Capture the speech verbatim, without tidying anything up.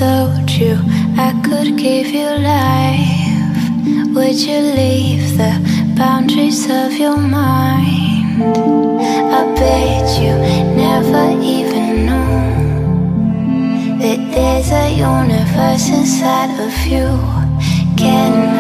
told you I could give you life, would you leave the boundaries of your mind? I bet you never even knew that there's a universe inside of you. Can